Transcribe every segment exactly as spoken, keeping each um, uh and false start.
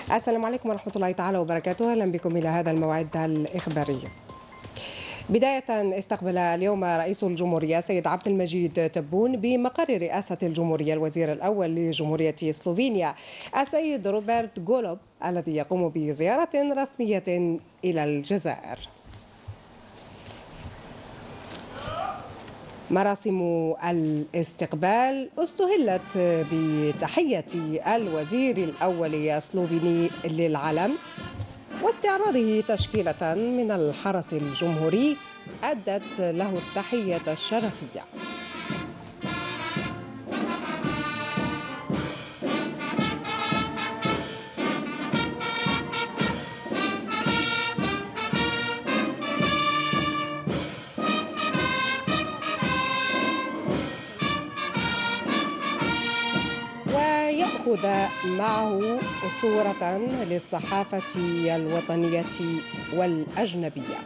السلام عليكم ورحمة الله تعالى وبركاته. أهلا بكم إلى هذا الموعد الإخباري. بداية، استقبل اليوم رئيس الجمهورية سيد عبد المجيد تبون بمقر رئاسة الجمهورية الوزير الأول لجمهورية سلوفينيا السيد روبرت غولوب الذي يقوم بزيارة رسمية إلى الجزائر. مراسم الاستقبال استهلت بتحية الوزير الأول السلوفيني للعلم واستعراضه تشكيلة من الحرس الجمهوري أدت له التحية الشرفية. ويأخذ معه صورة للصحافة الوطنية والأجنبية.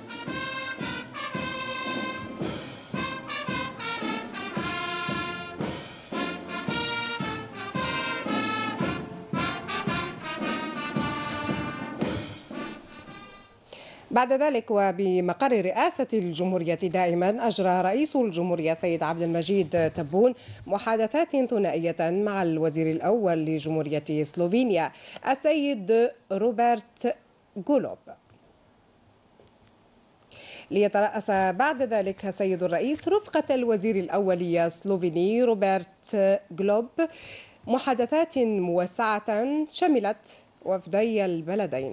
بعد ذلك وبمقر رئاسة الجمهورية دائما أجرى رئيس الجمهورية سيد عبد المجيد تبون محادثات ثنائية مع الوزير الأول لجمهورية سلوفينيا السيد روبرت غولوب، ليترأس بعد ذلك السيد الرئيس رفقة الوزير الأول السلوفيني روبرت غولوب محادثات موسعة شملت وفدي البلدين.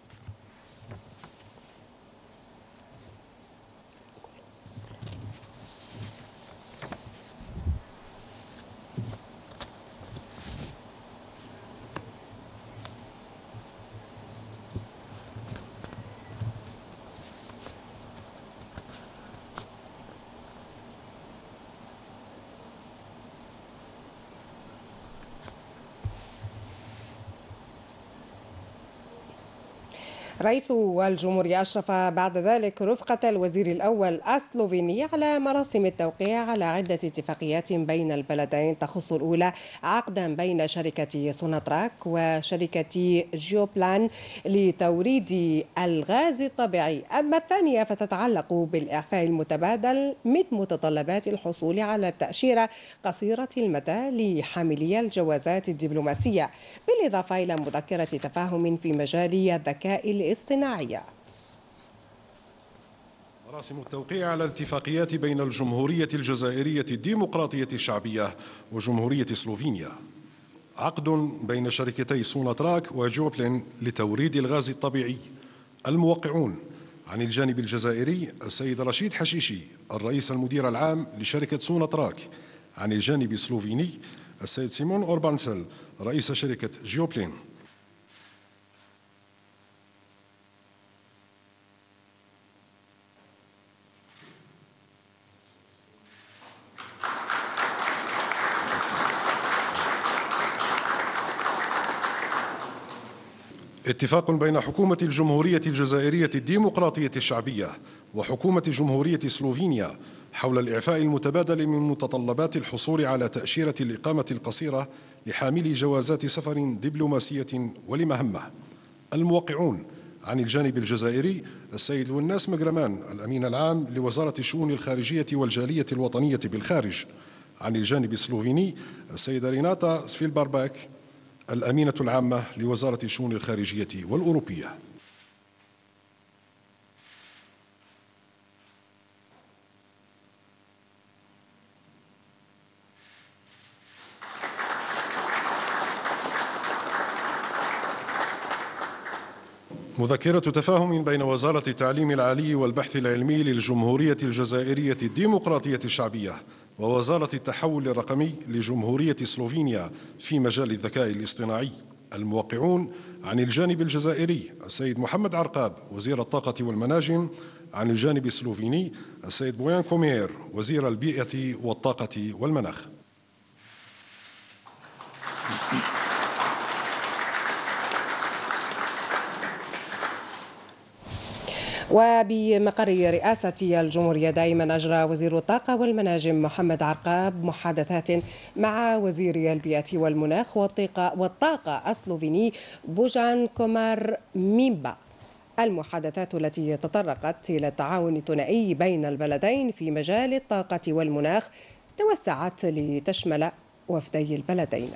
رئيس الجمهورية أشرف بعد ذلك رفقة الوزير الأول السلوفيني على مراسم التوقيع على عدة اتفاقيات بين البلدين، تخص الأولى عقدا بين شركة سوناتراك وشركة جيوبلان لتوريد الغاز الطبيعي، أما الثانية فتتعلق بالإعفاء المتبادل من متطلبات الحصول على التأشيرة قصيرة المدى لحاملي الجوازات الدبلوماسية، بالإضافة إلى مذكرة تفاهم في مجال الذكاء الاصطناعي. مراسم التوقيع على الاتفاقيات بين الجمهورية الجزائرية الديمقراطية الشعبية وجمهورية سلوفينيا. عقد بين شركتي سوناتراك وجوبلين لتوريد الغاز الطبيعي. الموقعون عن الجانب الجزائري السيد رشيد حشيشي الرئيس المدير العام لشركة سوناتراك، عن الجانب السلوفيني السيد سيمون أوربانسل رئيس شركة جيوبلين. اتفاق بين حكومة الجمهورية الجزائرية الديمقراطية الشعبية وحكومة جمهورية سلوفينيا حول الإعفاء المتبادل من متطلبات الحصول على تأشيرة الإقامة القصيرة لحاملي جوازات سفر دبلوماسية ولمهمة. الموقعون عن الجانب الجزائري السيد لوناس مقرمان الأمين العام لوزارة الشؤون الخارجية والجالية الوطنية بالخارج، عن الجانب السلوفيني السيدة ريناتا سفيلبارباك الأمينة العامة لوزارة الشؤون الخارجية والأوروبية. مذكرة تفاهم بين وزارة التعليم العالي والبحث العلمي للجمهورية الجزائرية الديمقراطية الشعبية ووزارة التحول الرقمي لجمهورية سلوفينيا في مجال الذكاء الاصطناعي. الموقعون عن الجانب الجزائري السيد محمد عرقاب وزير الطاقة والمناجم، عن الجانب السلوفيني السيد بويان كومير وزير البيئة والطاقة والمناخ. وبمقر رئاسة الجمهورية دائما أجرى وزير الطاقة والمناجم محمد عرقاب محادثات مع وزير البيئة والمناخ والطاقة السلوفيني بوجان كومار ميمبا. المحادثات التي تطرقت إلى التعاون الثنائي بين البلدين في مجال الطاقة والمناخ توسعت لتشمل وفدي البلدين.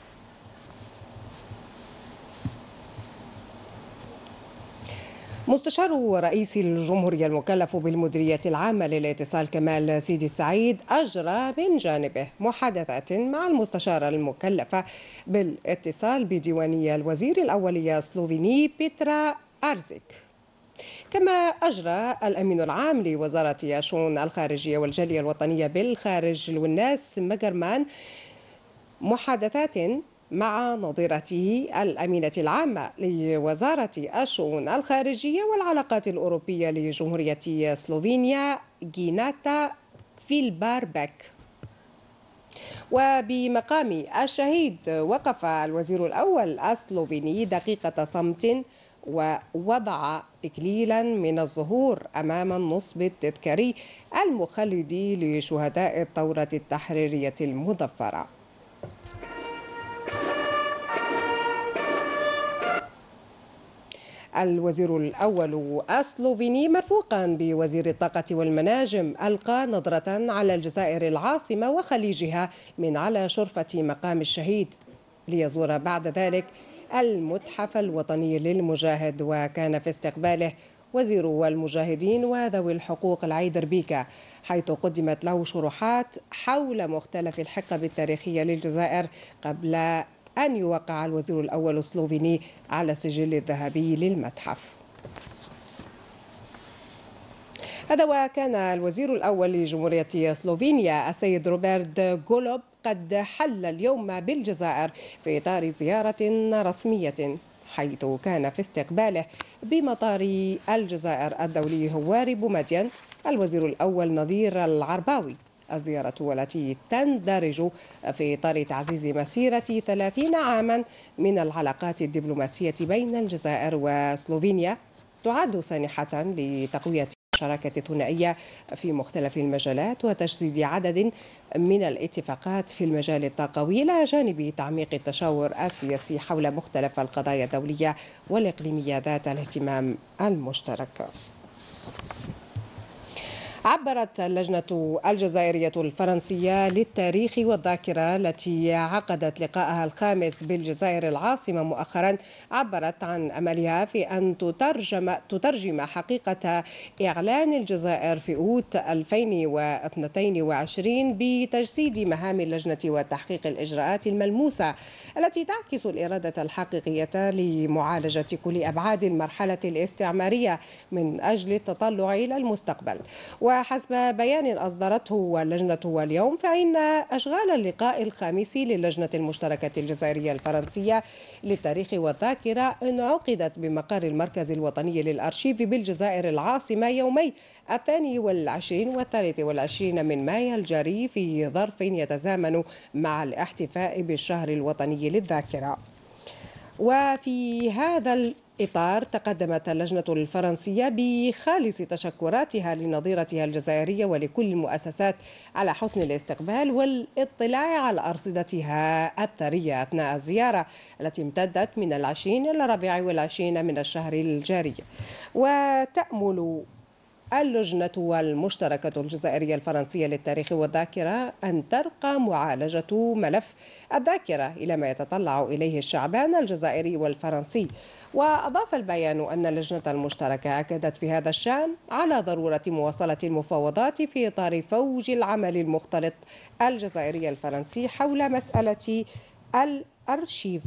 مستشار رئيس الجمهورية المكلف بالمديرية العامة للاتصال كمال سيدي السعيد أجرى من جانبه محادثات مع المستشارة المكلفة بالاتصال بديوانية الوزير الأولي السلوفيني بيترا أرزيك. كما أجرى الأمين العام لوزارة الشؤون الخارجية والجالية الوطنية بالخارج الوناس مجرمان محادثات مع نظيرته الأمينة العامة لوزارة الشؤون الخارجية والعلاقات الأوروبية لجمهورية سلوفينيا جيناتا فيلباربك. وبمقام الشهيد وقف الوزير الأول السلوفيني دقيقة صمت ووضع إكليلا من الزهور أمام النصب التذكاري المخلد لشهداء الثورة التحريرية المظفرة. الوزير الأول السلوفيني مرفوقا بوزير الطاقة والمناجم ألقى نظرة على الجزائر العاصمة وخليجها من على شرفة مقام الشهيد، ليزور بعد ذلك المتحف الوطني للمجاهد. وكان في استقباله وزير المجاهدين وذوي الحقوق العيدر بيكا، حيث قدمت له شروحات حول مختلف الحقب التاريخية للجزائر قبل أن يوقع الوزير الأول السلوفيني على السجل الذهبي للمتحف. هذا وكان الوزير الأول لجمهورية سلوفينيا السيد روبرت غولوب قد حل اليوم بالجزائر في إطار زيارة رسمية، حيث كان في استقباله بمطار الجزائر الدولي هواري بومدين الوزير الأول نظير العرباوي. الزيارة والتي تندرج في إطار تعزيز مسيرة ثلاثين عاما من العلاقات الدبلوماسية بين الجزائر وسلوفينيا تعد سانحة لتقوية الشراكة الثنائية في مختلف المجالات وتجسيد عدد من الاتفاقات في المجال الطاقوي، إلى جانب تعميق التشاور السياسي حول مختلف القضايا الدولية والإقليمية ذات الاهتمام المشترك. عبرت اللجنة الجزائرية الفرنسية للتاريخ والذاكرة التي عقدت لقائها الخامس بالجزائر العاصمة مؤخرا، عبرت عن أملها في أن تترجم, تترجم حقيقة إعلان الجزائر في أوت ألفين واثنين وعشرين بتجسيد مهام اللجنة وتحقيق الإجراءات الملموسة التي تعكس الإرادة الحقيقية لمعالجة كل أبعاد المرحلة الاستعمارية من أجل التطلع إلى المستقبل. وحسب بيان أصدرته اللجنة اليوم، فإن أشغال اللقاء الخامس للجنة المشتركة الجزائرية الفرنسية للتاريخ والذاكرة انعقدت بمقر المركز الوطني للأرشيف بالجزائر العاصمة يومي الثاني والعشرين والثالث والعشرين من مايو الجاري، في ظرف يتزامن مع الاحتفاء بالشهر الوطني للذاكرة. وفي هذا إطار تقدمت اللجنة الفرنسية بخالص تشكراتها لنظيرتها الجزائرية ولكل المؤسسات على حسن الاستقبال والاطلاع على أرصدتها الثرية أثناء الزيارة التي امتدت من العشرين إلى الرابع والعشرين من الشهر الجاري. وتأمل اللجنة المشتركة الجزائرية الفرنسية للتاريخ والذاكرة أن ترقى معالجة ملف الذاكرة إلى ما يتطلع إليه الشعبان الجزائري والفرنسي. وأضاف البيان أن اللجنة المشتركة أكدت في هذا الشأن على ضرورة مواصلة المفاوضات في إطار فوج العمل المختلط الجزائري الفرنسي حول مسألة الأرشيف.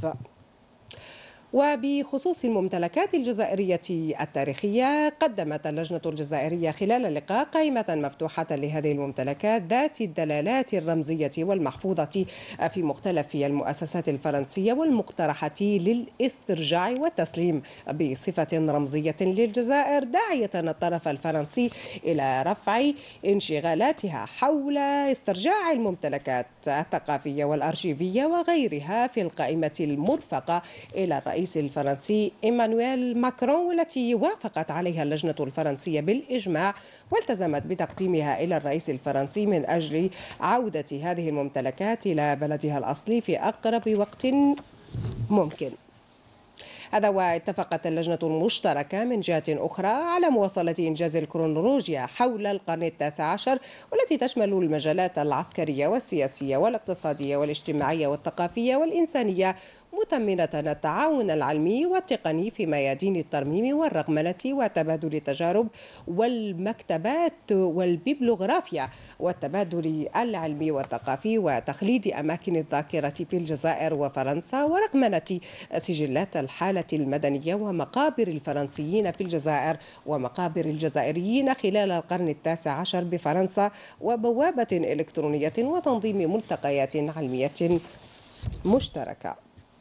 وبخصوص الممتلكات الجزائرية التاريخية، قدمت اللجنة الجزائرية خلال اللقاء قائمة مفتوحة لهذه الممتلكات ذات الدلالات الرمزية والمحفوظة في مختلف المؤسسات الفرنسية والمقترحة للاسترجاع والتسليم بصفة رمزية للجزائر، داعية الطرف الفرنسي إلى رفع انشغالاتها حول استرجاع الممتلكات الثقافية والأرشيفية وغيرها في القائمة المرفقة إلى الرئيس الرئيس الفرنسي إيمانويل ماكرون، والتي وافقت عليها اللجنة الفرنسية بالإجماع والتزمت بتقديمها إلى الرئيس الفرنسي من أجل عودة هذه الممتلكات إلى بلدها الأصلي في أقرب وقت ممكن. هذا واتفقت اللجنة المشتركة من جهة أخرى على مواصلة إنجاز الكرونولوجيا حول القرن التاسع عشر، والتي تشمل المجالات العسكرية والسياسية والاقتصادية والاجتماعية والثقافية والإنسانية، مثمنة التعاون العلمي والتقني في ميادين الترميم والرقمنة وتبادل التجارب والمكتبات والبيبلوغرافيا والتبادل العلمي والثقافي وتخليد أماكن الذاكرة في الجزائر وفرنسا ورقمنة سجلات الحالة المدنية ومقابر الفرنسيين في الجزائر ومقابر الجزائريين خلال القرن التاسع عشر بفرنسا وبوابة إلكترونية وتنظيم ملتقيات علمية مشتركة.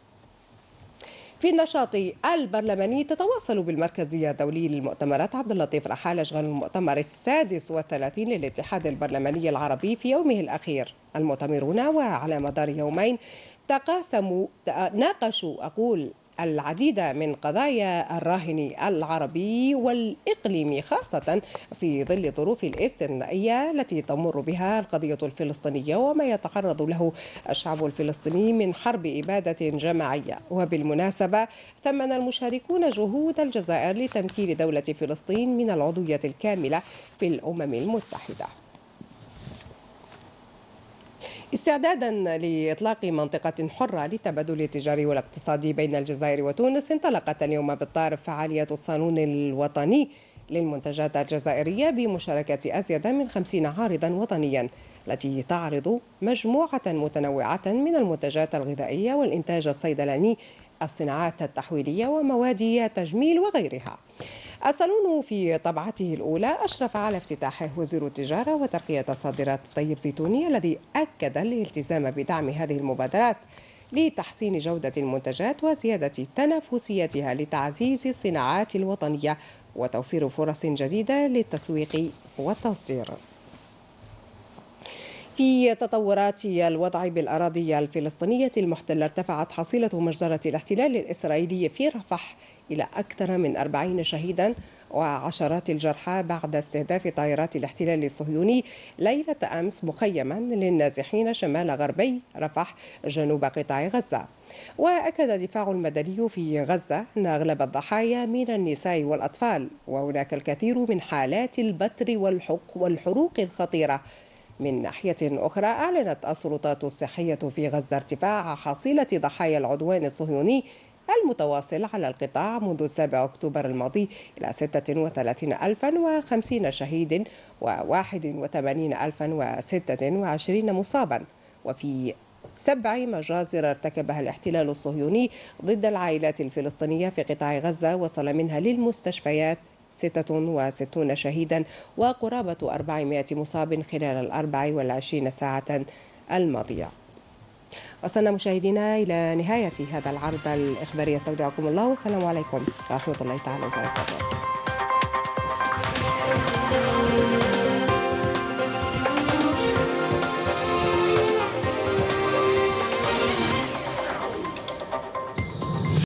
في النشاط البرلماني تتواصل بالمركزية الدولي للمؤتمرات عبد اللطيف رحال أشغال المؤتمر السادس والثلاثين للاتحاد البرلماني العربي في يومه الأخير. المؤتمرون وعلى مدار يومين تقاسموا ناقشوا أقول العديد من قضايا الراهن العربي والإقليمي، خاصة في ظل الظروف الاستثنائية التي تمر بها القضية الفلسطينية وما يتعرض له الشعب الفلسطيني من حرب إبادة جماعية. وبالمناسبة ثمن المشاركون جهود الجزائر لتمكين دولة فلسطين من العضوية الكاملة في الأمم المتحدة. استعدادا لإطلاق منطقة حرة للتبادل التجاري والاقتصادي بين الجزائر وتونس، انطلقت اليوم بالطار فعالية الصالون الوطني للمنتجات الجزائرية بمشاركة أزيد من خمسين عارضا وطنيا، التي تعرض مجموعة متنوعة من المنتجات الغذائية والإنتاج الصيدلاني، الصناعات التحويلية ومواد التجميل وغيرها. الصالون في طبعته الأولى أشرف على افتتاحه وزير التجارة وترقية الصادرات طيب زيتوني، الذي أكد الالتزام بدعم هذه المبادرات لتحسين جودة المنتجات وزيادة تنافسيتها لتعزيز الصناعات الوطنية وتوفير فرص جديدة للتسويق والتصدير. في تطورات الوضع بالأراضي الفلسطينية المحتلة، ارتفعت حصيلة مجزرة الاحتلال الإسرائيلي في رفح إلى أكثر من أربعين شهيدا وعشرات الجرحى بعد استهداف طائرات الاحتلال الصهيوني ليلة أمس مخيما للنازحين شمال غربي رفح جنوب قطاع غزة. وأكد الدفاع المدني في غزة أن أغلب الضحايا من النساء والأطفال، وهناك الكثير من حالات البتر والحروق الخطيرة. من ناحية أخرى، أعلنت السلطات الصحية في غزة ارتفاع حصيلة ضحايا العدوان الصهيوني المتواصل على القطاع منذ سابع أكتوبر الماضي إلى ستة وثلاثين ألفا وخمسين شهيد وواحد وثمانين ألفا وستة وعشرين مصابا، وفي سبع مجازر ارتكبها الاحتلال الصهيوني ضد العائلات الفلسطينية في قطاع غزة وصل منها للمستشفيات ستة وستين شهيدا وقرابة أربعمائة مصاب خلال الأربع والعشرين ساعة الماضية. وصلنا مشاهدينا إلى نهاية هذا العرض الإخباري، استودعكم الله والسلام عليكم ورحمة الله تعالى وبركاته.